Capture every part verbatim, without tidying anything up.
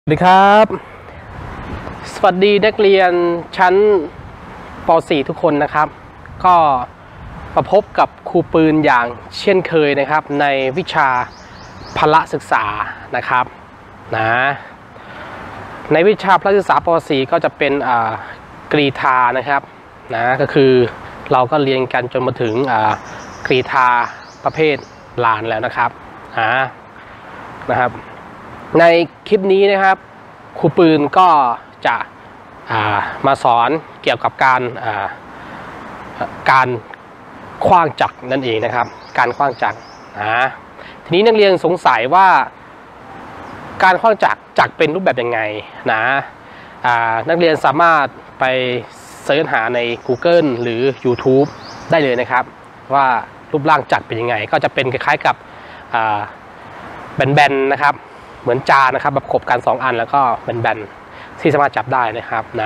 สวัสดีครับสวัสดีนักเรียนชั้นป .สี่ ทุกคนนะครับก็มาพบกับครูปืนอย่างเช่นเคยนะครับในวิชาพละศึกษานะครับนะในวิชาพละศึกษาป .สี่ ก็จะเป็นกรีฑานะครับนะก็คือเราก็เรียนกันจนมาถึงกรีฑาประเภทลานแล้วนะครับนะนะครับในคลิปนี้นะครับครูปืนก็จะมาสอนเกี่ยวกับการการขว้างจักรนั่นเองนะครับการขว้างจักรนะทีนี้นักเรียนสงสัยว่าการขว้างจักรจักรเป็นรูปแบบยังไงนะนักเรียนสามารถไปเสิร์ชหาใน Google หรือ YouTube ได้เลยนะครับว่ารูปร่างจักรเป็นยังไงก็จะเป็นคล้ายๆกับแบนๆนะครับเหมือนจานนะครับแบบขบกันสองอันแล้วก็แบนๆที่สามารถจับได้นะครับนะ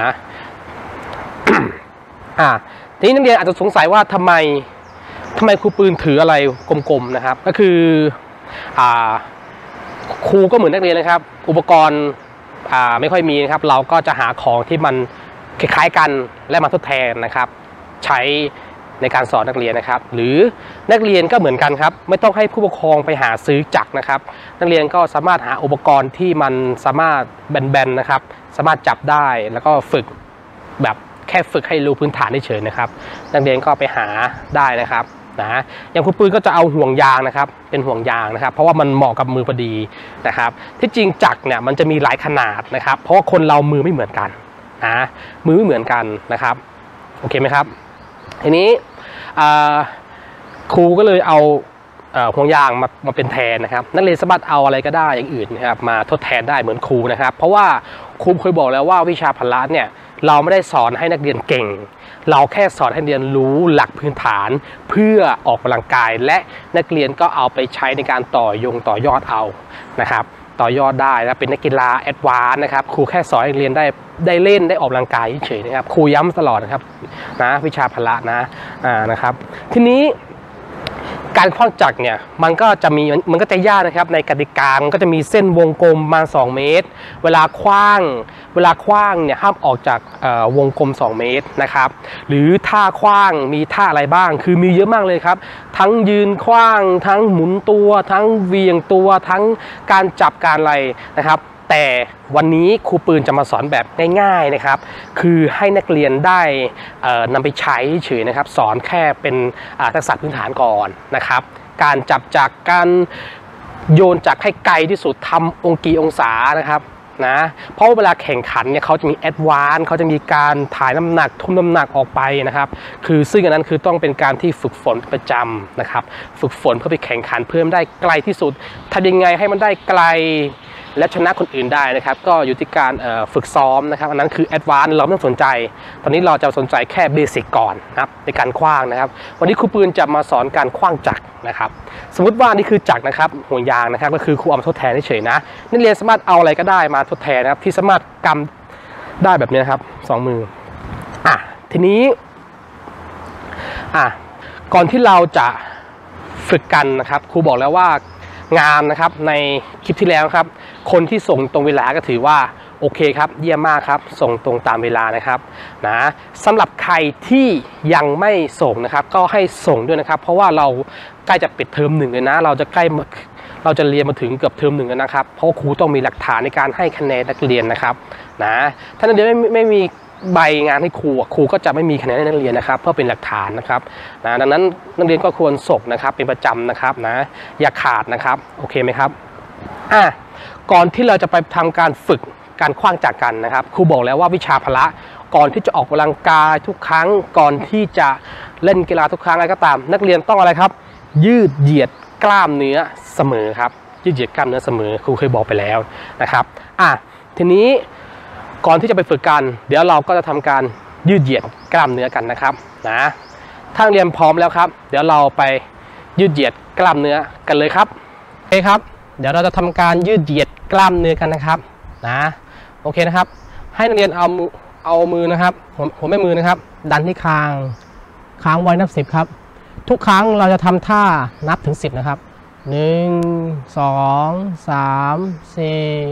อ่าทีนี้นักเรียนอาจจะสงสัยว่าทำไมทำไมครูปืนถืออะไรกลมๆนะครับก็คืออ่าครูก็เหมือนนักเรียนนะครับอุปกรณ์อ่าไม่ค่อยมีนะครับเราก็จะหาของที่มันคล้ายๆกันและมาทดแทนนะครับใช้ในการสอนนักเรียนนะครับหรือนักเรียนก็เหมือนกันครับไม่ต้องให้ผู้ปกครองไปหาซื้อจักรนะครับนักเรียนก็สามารถหาอุปกรณ์ที่มันสามารถแบนๆนะครับสามารถจับได้แล้วก็ฝึกแบบแค่ฝึกให้รู้พื้นฐานเฉยๆนะครับนักเรียนก็ไปหาได้นะครับนะอย่างครูปืนก็จะเอาห่วงยางนะครับเป็นห่วงยางนะครับเพราะว่ามันเหมาะกับมือพอดีนะครับที่จริงจักรเนี่ยมันจะมีหลายขนาดนะครับเพราะว่าคนเรามือไม่เหมือนกันนะมือไม่เหมือนกันนะครับโอเคไหมครับทีนี้ครูก็เลยเอาห่วงยางมามาเป็นแทนนะครับนักเรียนสามารถเอาอะไรก็ได้อย่างอื่นนะครับมาทดแทนได้เหมือนครูนะครับเพราะว่าครูเคยบอกแล้วว่าวิชาพละเนี่ยเราไม่ได้สอนให้นักเรียนเก่งเราแค่สอนให้นักเรียนรู้หลักพื้นฐานเพื่อออกกำลังกายและนักเรียนก็เอาไปใช้ในการต่อยงต่อยอดเอานะครับต่อยอดได้นะเป็นนักกีฬาแอดวานซ์นะครับครูแค่สอนให้นักเรียนได้ได้เล่นได้ออกกำลังกายเฉยๆนะครับครูย้ำตลอดนะครับนะวิชาพละนะอ่านะครับทีนี้การขว้างจักรเนี่ยมันก็จะมีมันก็จะยากนะครับในกติกามันก็จะมีเส้นวงกลมมาสองเมตรเวลาขว้างเวลาขว้างเนี่ยห้ามออกจากวงกลมสองเมตรนะครับหรือท่าขว้างมีท่าอะไรบ้างคือมีเยอะมากเลยครับทั้งยืนขว้างทั้งหมุนตัวทั้งเวียงตัวทั้งการจับการอะไรนะครับแต่วันนี้ครูปืนจะมาสอนแบบง่ายๆนะครับคือให้นักเรียนได้นำไปใช้เฉยนะครับสอนแค่เป็นทักษะพื้นฐานก่อนนะครับการจับจักรการโยนจักรให้ไกลที่สุดทำองกี่องศานะครับนะเพราะเวลาแข่งขันเนี่ยเขาจะมีแอดวานซ์เขาจะมีการถ่ายน้ำหนักทุ่มน้ำหนักออกไปนะครับคือซึ่งอันนั้นคือต้องเป็นการที่ฝึกฝนประจำนะครับฝึกฝนเพื่อไปแข่งขันเพื่อได้ไกลที่สุดทำยังไงให้มันได้ไกลและชนะคนอื่นได้นะครับก็อยู่ที่การฝึกซ้อมนะครับอันนั้นคือแอดวานซ์เราไม่ต้องสนใจตอนนี้เราจะสนใจแค่เบสิกก่อนนะครับในการขว้างนะครับวันนี้ครูปืนจะมาสอนการขว้างจักรนะครับสมมุติว่านี่คือจักรนะครับห่วงยางนะครับก็คือครูเอามาทดแทนเฉยๆนะนักเรียนสามารถเอาอะไรก็ได้มาทดแทนนะครับที่สามารถกำได้แบบนี้นะครับสองมืออ่ะทีนี้อ่ะก่อนที่เราจะฝึกกันนะครับครูบอกแล้วว่างานนะครับในคลิปที่แล้วครับคนที่ส่งตรงเวลาก็ถือว่าโอเคครับเยี่ยมมากครับส่งตรงตามเวลานะครับนะสำหรับใครที่ยังไม่ส่งนะครับก็ให้ส่งด้วยนะครับเพราะว่าเราใกล้จะปิดเทอมหนึ่งเลยนะเราจะใกล้เราจะเรียนมาถึงเกือบเทอมหนึ่งแล้วนะครับเพราะครูต้องมีหลักฐานในการให้คะแนนนักเรียนนะครับนะถ้านักเรียนไม่ไม่มีใบงานให้ครูครูก็จะไม่มีคะแนนให้นักเรียนนะครับเพื่อเป็นหลักฐานนะครับนะดังนั้นนักเรียนก็ควรส่งนะครับเป็นประจำนะครับนะอย่าขาดนะครับโอเคไหมครับอ่ะก่อนที่เราจะไปทำการฝึกการขว้างจักรกันนะครับครูบอกแล้วว่าวิชาพละก่อนที่จะออกกำลังกายทุกครั้งก่อนที่จะเล่นกีฬาทุกครั้งอะไรก็ตามนักเรียนต้องอะไรครับยืดเหยียดกล้ามเนื้อเสมอครับยืดเหยียดกล้ามเนื้อเสมอครูเคยบอกไปแล้วนะครับอ่ะทีนี้ก่อนที่จะไปฝึกกันเดี๋ยวเราก็จะทำการยืดเหยียดกล้ามเนื้อกันนะครับนะถ้าเรียนพร้อมแล้วครับเดี๋ยวเราไปยืดเหยียดกล้ามเนื้อกันเลยครับโอเคครับเดี๋ยวเราจะทำการยืดเหยียดกล้ามเนื้อกันนะครับนะโอเคนะครับให้นักเรียนเอาเอามือนะครับผมผมไม่มือนะครับดันที่คางค้างไว้นับสิบครับทุกครั้งเราจะทำท่านับถึงสิบนะครับหนึ่งสองสามสี่ห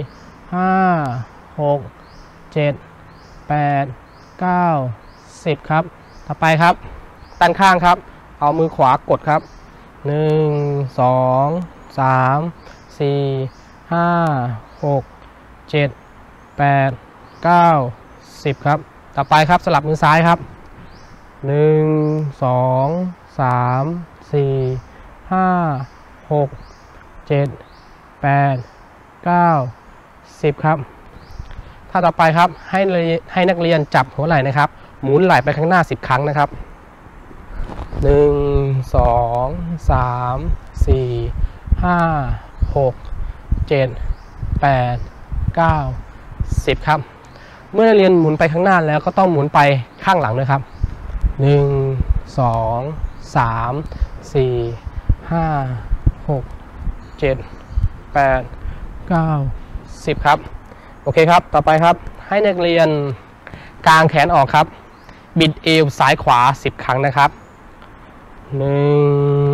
ห้าหกเจ็ดแปดเก้าสิบครับต่อไปครับด้านข้างครับเอามือขวากดครับหนึ่งสองสามสี่ห้าหกเจ็ดแปดเก้าสิบครับต่อไปครับสลับมือซ้ายครับหนึ่งสองสามสี่ห้าหกเจ็ดแปดเก้าสิบครับถ้าต่อไปครับให้ให้นักเรียนจับหัวไหล่นะครับหมุนไหล่ไปข้างหน้าสิบครั้งนะครับหนึ่งสองสามสี่ห้าหกเจ็ดแปดเก้าสิบครับเมื่อนักเรียนหมุนไปข้างหน้าแล้วก็ต้องหมุนไปข้างหลังด้วยครับหนึ่งสองสามสี่ห้าหกเจ็ดแปดเก้าสิบครับโอเคครับต่อไปครับให้นักเรียนกางแขนออกครับบิดเอวซ้ายขวาสิบครั้งนะครับหนึ่ง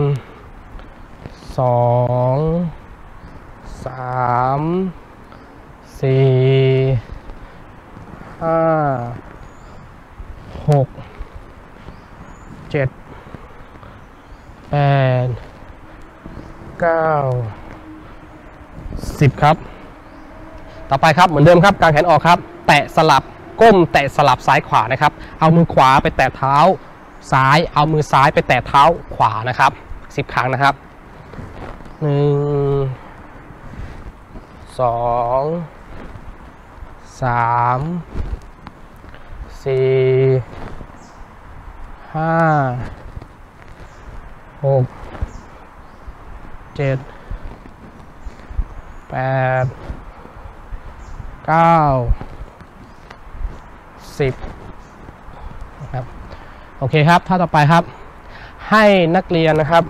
สองสามสี่ห้าหกเจ็ดแปดเก้าสิบครับต่อไปครับเหมือนเดิมครับกางแขนออกครับแตะสลับก้มแตะสลับซ้ายขวานะครับเอามือขวาไปแตะเท้าซ้ายเอามือซ้ายไปแตะเท้าขวานะครับสิบครั้งนะครับหนึ่งสองสามสี่ห้าหกเจ็ดแปดเก้าสิบนะครับโอเคครับท่าต่อไปครับให้นักเรียนนะครับ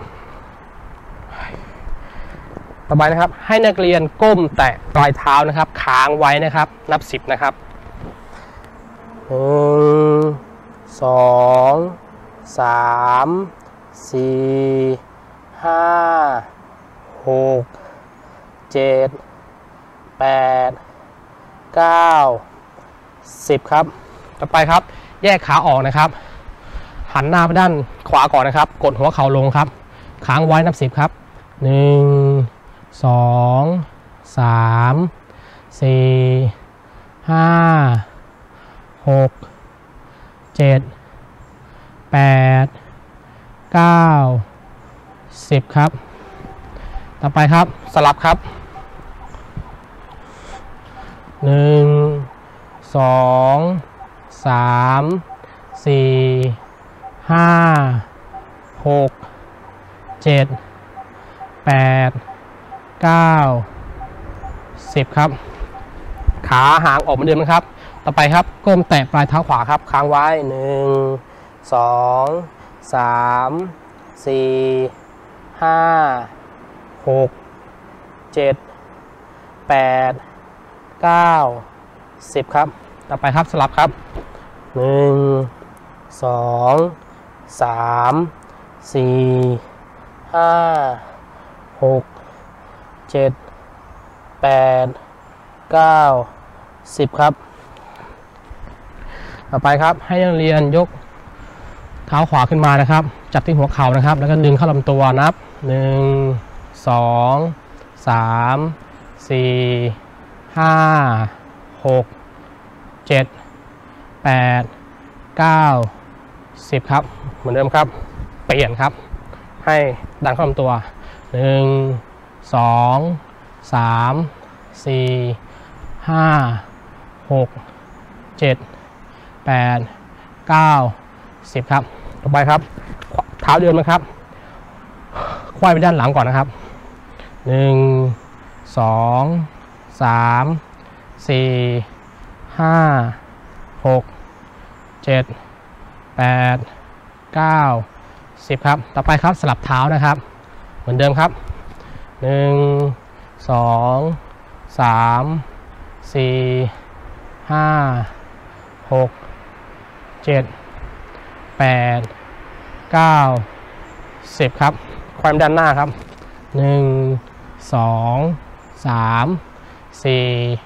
ต่อไปนะครับให้นักเรียนก้มแตะปลายเท้านะครับค้างไว้นะครับนับสิบนะครับหนึ่งสองสามสี่ห้าหกเจ็ดแปดเก้าสิบครับต่อไปครับแยกขาออกนะครับหันหน้าไปด้านขวาก่อนนะครับกดหัวเข่าลงครับค้างไว้นับสิบครับหนึ่งสองสามสี่ห้าหกเจ็ดแปดเก้าสิบครับต่อไปครับสลับครับหนึ่งสองสามสี่ห้าหกเจ็ดแปดเก้าสิบครับขาหางออกเหมือนเดิมนะครับต่อไปครับก้มแตะปลายเท้าขวาครับค้างไว้หนึ่งสองสามสี่ห้าหกเจ็ดแปดเก้าสิบครับต่อไปครับสลับครับหนึ่งสองสามสี่ห้าหกเจ็ดแปดเก้าสิบครับต่อไปครับให้นักเรียนยกเท้าขวาขึ้นมานะครับจับที่หัวเข่านะครับแล้วก็ดึงเข้าลำตัวนับหนึ่งสองสามสี่ห้าหกเจ็ดแปดเก้าสิบครับเหมือนเดิมครับเปลี่ยนครับให้ดันเข้าลำตัวหนึ่งสองสามสี่ห้าหกเจ็ดแปดเก้าสิบครับต่อไปครับเท้าเดินนะครับควายไปด้านหลังก่อนนะครับหนึ่งสองสามสี่ห้าหกเจ็ดแปดเก้าสิบครับต่อไปครับสลับเท้านะครับเหมือนเดิมครับหนึ่งสองสามสี่ห้าหกเจ็ดแปดเก้าสิบครับความด้านหน้าครับหนึ่งสองสามสี่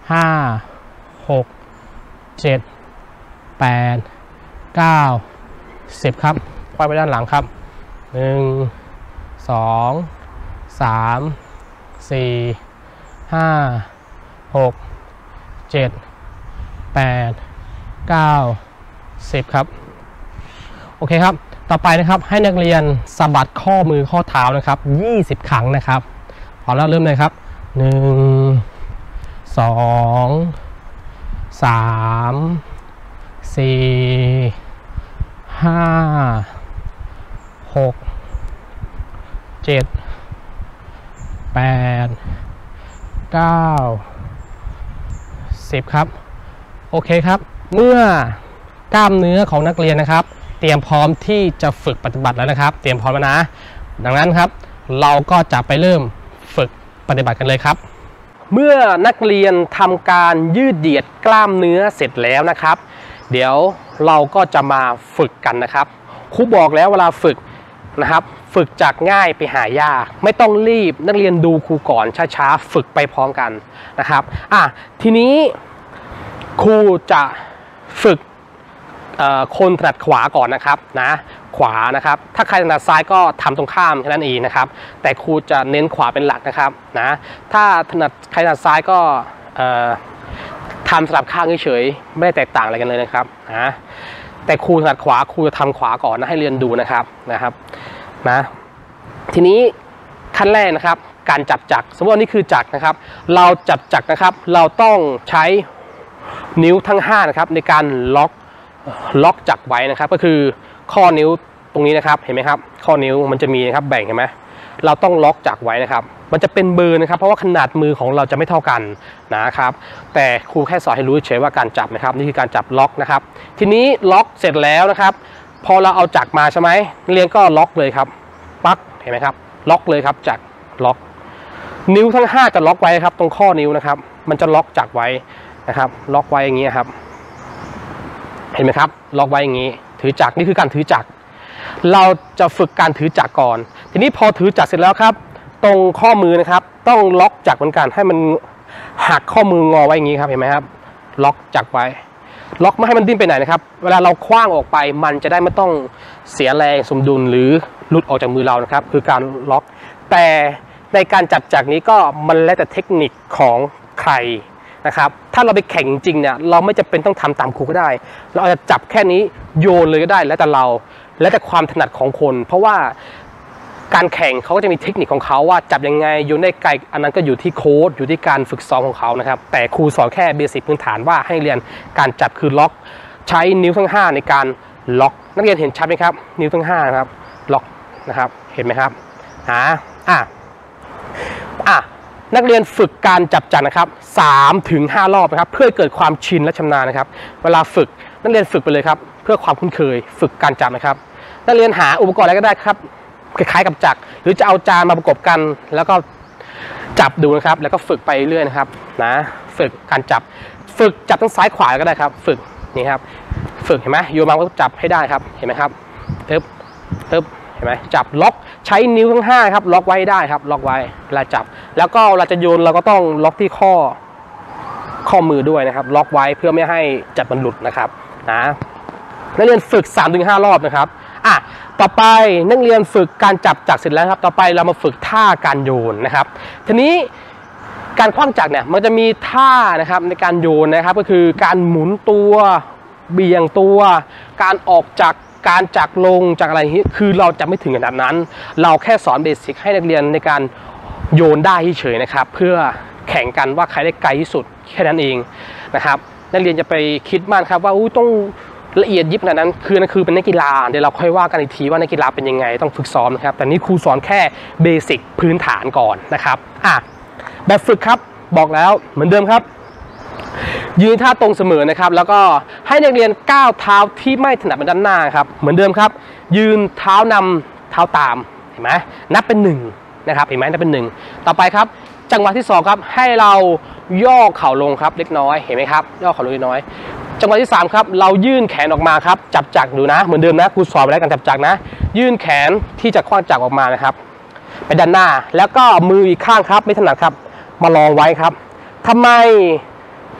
ห้าหกเจ็ดแปดเก้าสิบครับควายไปด้านหลังครับหนึ่งสองสามสี่ห้าหกเจ็ดแปดเก้าสิบครับโอเคครับต่อไปนะครับให้นักเรียนสะบัดข้อมือข้อเท้านะครับยี่สิบครั้งนะครับพอแล้วเริ่มเลยครับหนึ่งสองสามสี่ห้าหกเจ็ดแปดเก้าสิบครับโอเคครับเมื่อกล้ามเนื้อของนักเรียนนะครับเตรียมพร้อมที่จะฝึกปฏิบัติแล้วนะครับเตรียมพร้อมแล้วนะดังนั้นครับเราก็จะไปเริ่มฝึกปฏิบัติกันเลยครับเมื่อนักเรียนทำการยืดเหยียดกล้ามเนื้อเสร็จแล้วนะครับเดี๋ยวเราก็จะมาฝึกกันนะครับครูบอกแล้วเวลาฝึกนะครับฝึกจากง่ายไปหายากไม่ต้องรีบนักเรียนดูครูก่อนช้าๆฝึกไปพร้อมกันนะครับอ่ะทีนี้ครูจะฝึกคนถนัดขวาก่อนนะครับนะขวานะครับถ้าใครถนัดซ้ายก็ทำตรงข้ามแค่นั้นเองนะครับแต่ครูจะเน้นขวาเป็นหลักนะครับนะถ้าถนัดใครถนัดซ้ายก็ทำสลับข้างเฉยๆไม่ได้แตกต่างอะไรกันเลยนะครับนะแต่ครูถนัดขวาครูจะทำขวาก่อนนะให้เรียนดูนะครับนะครับนะทีนี้ขั้นแรกนะครับการจับจักรสมมติว่านี่คือจักรนะครับเราจับจักรนะครับเราต้องใช้นิ้วทั้งห้านะครับในการล็อกล็อกจักรไว้นะครับก็คือข้อนิ้วตรงนี้นะครับเห็นไหมครับข้อนิ้วมันจะมีนะครับแบ่งเห็นไหมเราต้องล็อกจักรไว้นะครับมันจะเป็นเบอร์นะครับเพราะว่าขนาดมือของเราจะไม่เท่ากันนะครับแต่ครูแค่สอนให้รู้เฉยว่าการจับนะครับนี่คือการจับล็อกนะครับทีนี้ล็อกเสร็จแล้วนะครับพอเราเอาจักรมาใช่ไหมเรียนก็ล็อกเลยครับปั๊กเห็นไหมครับล็อกเลยครับจักรล็อกนิ้วทั้งห้าจะล็อกไว้ครับตรงข้อนิ้วนะครับมันจะล็อกจักรไว้นะครับล็อกไว้อย่างนี้ครับเห็นไหมครับล็อกไว้อย่างนี้ถือจักรนี่คือการถือจักรเราจะฝึกการถือจักรก่อนทีนี้พอถือจักรเสร็จแล้วครับตรงข้อมือนะครับต้องล็อกจักรเหมือนกันให้มันหักข้อมืองอไว้อย่างนี้ครับเห็นไหมครับล็อกจักรไว้ล็อกไม่ให้มันดิ้นไปไหนนะครับเวลาเราคว้างออกไปมันจะได้ไม่ต้องเสียแรงสมดุลหรือหลุดออกจากมือเรานะครับคือการล็อกแต่ในการจับจักรนี้ก็มันแล้วแต่เทคนิคของใครนะครับถ้าเราไปแข่งจริงเนี่ยเราไม่จำเป็นต้องทำตามครูก็ได้เราอาจจะจับแค่นี้โยนเลยก็ได้แล้วแต่เราแล้วแต่ความถนัดของคนเพราะว่าการแข่งเขาก็จะมีเทคนิคของเขาว่าจับยังไงโยนได้ไกลอันนั้นก็อยู่ที่โค้ชอยู่ที่การฝึกซ้อมของเขานะครับแต่ครูสอนแค่เบสิกพื้นฐานว่าให้เรียนการจับคือล็อกใช้นิ้วทั้งห้าในการล็อกนักเรียนเห็นชัดไหมครับนิ้วทั้งห้านะครับล็อกนะครับเห็นไหมครับอ่าอ่ะอ่ะนักเรียนฝึกการจับจักรนะครับสามถึงห้ารอบนะครับเพื่อเกิดความชินและชำนาญนะครับเวลาฝึกนักเรียนฝึกไปเลยครับเพื่อความคุ้นเคยฝึกการจับนะครับนักเรียนหาอุปกรณ์อะไรก็ได้ครับคล้ายๆกับจักรหรือจะเอาจานมาประกบกันแล้วก็จับดูนะครับแล้วก็ฝึกไปเรื่อยนะครับนะฝึกการจับฝึกจับทั้งซ้ายขวาก็ได้ครับฝึกนี่ครับฝึกเห็นไหมโยนมาก็จับให้ได้ครับเห็นไหมครับตึ๊บตึ๊บเห็นไหมจับล็อกใช้นิ้วทั้งห้าครับล็อกไว้ได้ครับล็อกไว้เวลาจับแล้วก็เราจะโยนเราก็ต้องล็อกที่ข้อข้อมือด้วยนะครับล็อกไว้เพื่อไม่ให้จับมันหลุดนะครับนะนักเรียนฝึก สามถึงห้ารอบนะครับอ่ะต่อไปนักเรียนฝึกการจับจักรเสร็จแล้วครับต่อไปเรามาฝึกท่าการโยนนะครับทีนี้การคว้างจักรเนี่ยมันจะมีท่านะครับในการโยนนะครับก็คือการหมุนตัวเบี่ยงตัวการออกจากการจักรลงจากอะไรนี้คือเราจะไม่ถึงขนาดนั้นเราแค่สอนเบสิกให้นักเรียนในการโยนได้เฉยๆนะครับเพื่อแข่งกันว่าใครได้ไกลที่สุดแค่นั้นเองนะครับนักเรียนจะไปคิดมากครับว่าอู้ต้องละเอียดยิบขนาดนั้นคือนั่นคือเป็นนักกีฬาเดี๋ยวเราค่อยว่ากันอีกทีว่านักกีฬาเป็นยังไงต้องฝึกซ้อมนะครับแต่นี้ครูสอนแค่เบสิกพื้นฐานก่อนนะครับอ่ะแบบฝึกครับบอกแล้วเหมือนเดิมครับยืนท่าตรงเสมอนะครับแล้วก็ให้นักเรียนก้าวเท้าที่ไม่ถนัดไปด้านหน้าครับเหมือนเดิมครับยืนเท้านำเท้าตามเห็นไหมนับเป็นหนึ่งนะครับเห็นไหมนับเป็นหนึ่งต่อไปครับจังหวะที่สองครับให้เราย่อเข่าลงครับเล็กน้อยเห็นไหมครับย่อเข่าลงเล็กน้อยจังหวะที่สามครับเรายื่นแขนออกมาครับจับจักรดูนะเหมือนเดิมนะครูสอนไปแล้วการจับจักรนะยื่นแขนที่จะคว้างจักรออกมานะครับไปด้านหน้าแล้วก็มืออีกข้างครับไม่ถนัดครับมารองไว้ครับทำไม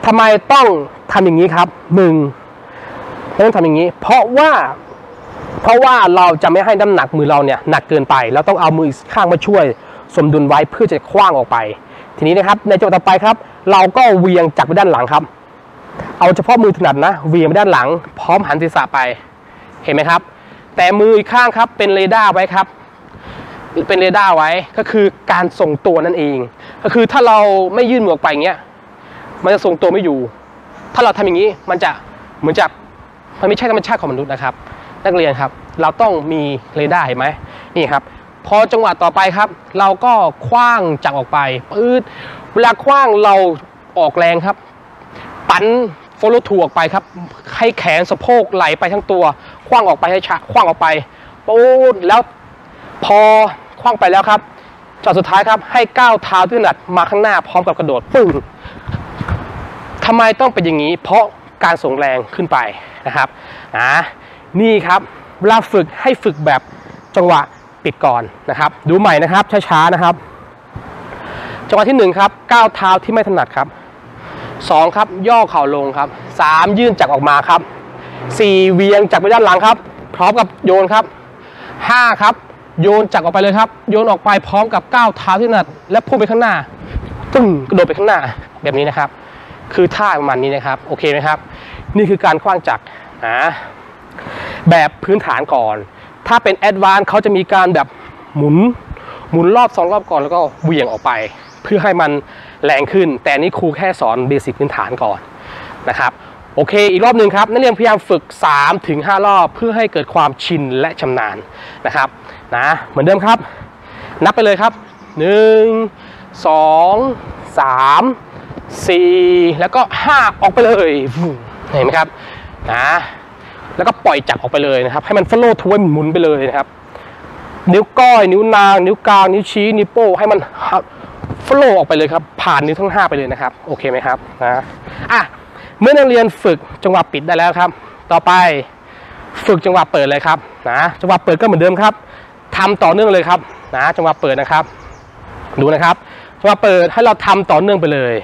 ทำไมต้องทำอย่างนี้ครับหนึ่งต้องทำอย่างนี้เพราะว่าเพราะว่าเราจะไม่ให้น้ำหนักมือเราเนี่ยหนักเกินไปเราต้องเอามือข้างมาช่วยสมดุลไว้เพื่อจะคว้างออกไปทีนี้นะครับในจังหวะต่อไปครับเราก็เวียงจับไปด้านหลังครับเอาเฉพาะมือถนัดนะเวียงไปด้านหลังพร้อมหันศีรษะไปเห็นไหมครับแต่มืออีกข้างครับเป็นเรดาร์ไว้ครับเป็นเรดาร์ไว้ก็คือการส่งตัวนั่นเองก็คือถ้าเราไม่ยื่นมือออกไปอย่างเงี้ยมันจะส่งตัวไม่อยู่ถ้าเราทำอย่างนี้มันจะเหมือนจะมันไม่ใช่ธรรมชาติของมนุษย์นะครับนักเรียนครับเราต้องมีเรดาร์เห็นไหมนี่ครับพอจังหวะต่อไปครับเราก็คว้างจักรออกไปปื๊ดเวลาคว้างเราออกแรงครับปั้นโฟล์ทูออกไปครับให้แขนสะโพกไหลไปทั้งตัวคว้างออกไปให้ช้าคว้างออกไปปูดแล้วพอคว้างไปแล้วครับจอดสุดท้ายครับให้ก้าวเท้าที่ถนัดมาข้างหน้าพร้อมกับกระโดดปึ้งทำไมต้องเป็นอย่างนี้เพราะการส่งแรงขึ้นไปนะครับนะนี่ครับเวลาฝึกให้ฝึกแบบจังหวะปิดก่อนนะครับดูใหม่นะครับช้าๆนะครับจังหวะที่หนึ่งครับก้าวเท้าที่ไม่ถนัดครับสองครับย่อเข่าลงครับสามยื่นจักรออกมาครับสี่เวียงจักรไปด้านหลังครับพร้อมกับโยนครับห้าครับโยนจักรออกไปเลยครับโยนออกไปพร้อมกับก้าวเท้าที่ถนัดและพุ่งไปข้างหน้าตึ้งกระโดดไปข้างหน้าแบบนี้นะครับคือท่าประมาณนี้นะครับโอเคไหมครับนี่คือการคว้างจักรนะแบบพื้นฐานก่อนถ้าเป็นแอดวานซ์เขาจะมีการแบบหมุนหมุนรอบสองรอบก่อนแล้วก็เหวี่ยงออกไปเพื่อให้มันแรงขึ้นแต่นี้ครูแค่สอนเบสิกพื้นฐานก่อนนะครับโอเคอีกรอบหนึ่งครับนักเรียนพยายามฝึก สามถึงห้ารอบเพื่อให้เกิดความชินและชำนาญนะครับนะเหมือนเดิมครับนับไปเลยครับหนึ่ง สอง สาม สี่แล้วก็ห้าออกไปเลยเห็นไหมครับนะแล้วก็ปล่อยจักรออกไปเลยนะครับให้มัน follow ทวนหมุนไปเลยนะครับนิ้วก้อยนิ้วนางนิ้วกลางนิ้วชี้นิ้วโป้งให้มัน follow ออกไปเลยครับผ่านนิ้วทั้งห้าไปเลยนะครับโอเคไหมครับนะอ่ะเมื่อนักเรียนฝึกจังหวะปิดได้แล้วครับต่อไปฝึกจังหวะเปิดเลยครับนะจังหวะเปิดก็เหมือนเดิมครับทำต่อเนื่องเลยครับนะจังหวะเปิดนะครับดูนะครับจังหวะเปิดให้เราทำต่อเนื่องไปเลย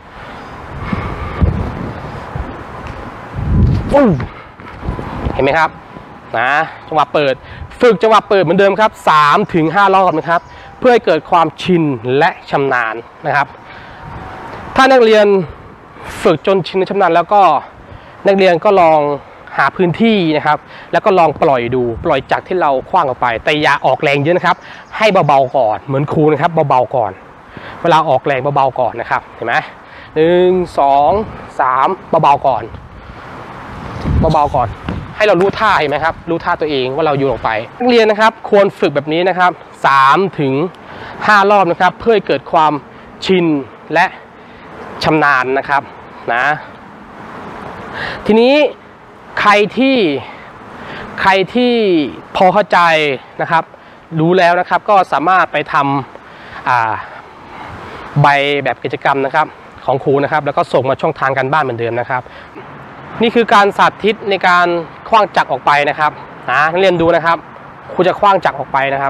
เห็นไหมครับนะจังหวะเปิดฝึกจังหวะเปิดเหมือนเดิมครับ สามถึงห้ารอบนะครับเพื่อให้เกิดความชินและชำนาญนะครับถ้านักเรียนฝึกจนชินและชำนาญแล้วก็นักเรียนก็ลองหาพื้นที่นะครับแล้วก็ลองปล่อยดูปล่อยจากที่เราคว้างออกไปแต่อย่าออกแรงเยอะนะครับให้เบาๆก่อนเหมือนครูนะครับเบาๆก่อนเวลาออกแรงเบาๆก่อนนะครับเห็นไหมหนึ่งสองสามเบาๆก่อนเบาๆก่อนให้เรารู้ท่าเห็นไหมครับรู้ท่าตัวเองว่าเราโยนออกไปนักเรียนนะครับควรฝึกแบบนี้นะครับ สามถึงห้ารอบนะครับเพื่อให้เกิดความชินและชำนาญนะครับนะทีนี้ใครที่ใครที่พอเข้าใจนะครับรู้แล้วนะครับก็สามารถไปทำอ่าใบแบบกิจกรรมนะครับของครูนะครับแล้วก็ส่งมาช่องทางการบ้านเหมือนเดิมนะครับนี่คือการสาธิตในการคว้างจักรออกไปนะครับนะนักเรียนดูนะครับครูจะคว้างจักรออกไปนะครับ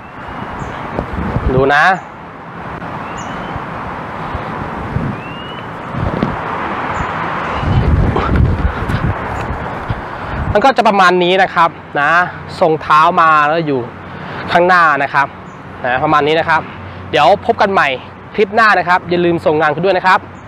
ดูนะมันก็จะประมาณนี้นะครับนะส่งเท้ามาแล้วอยู่ข้างหน้านะครับนะประมาณนี้นะครับเดี๋ยวพบกันใหม่คลิปหน้านะครับอย่าลืมส่งงานกันด้วยนะครับ